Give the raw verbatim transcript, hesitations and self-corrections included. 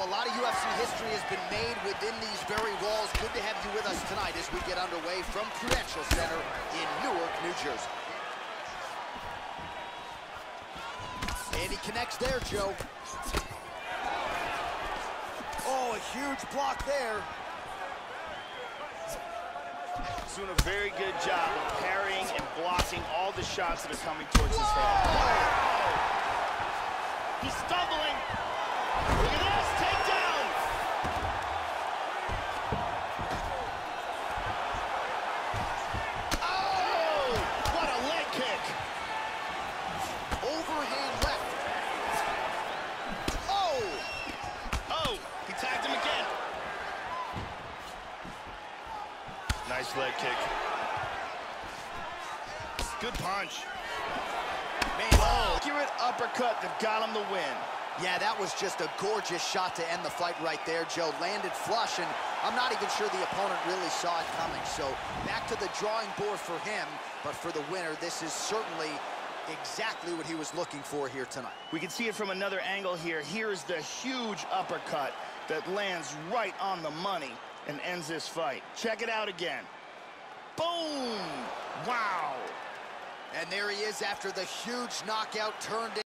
a lot of U F C history has been made within these very walls. Good to have you with us tonight as we get underway from Prudential Center in Newark, New Jersey. And he connects there, Joe. Oh, a huge block there. Doing a very good job of parrying and blocking all the shots that are coming towards his head. Oh. He's stumbling. Look at this, takedown. Oh, what a leg kick. Overhand left. Oh. Oh, he tagged him again. Nice leg kick. Good punch. Man, oh, accurate uppercut that got him the win. Yeah, that was just a gorgeous shot to end the fight right there, Joe. Landed flush, and I'm not even sure the opponent really saw it coming. So back to the drawing board for him, but for the winner, this is certainly exactly what he was looking for here tonight. We can see it from another angle here. Here's the huge uppercut that lands right on the money and ends this fight. Check it out again. Boom! Wow! And there he is after the huge knockout turned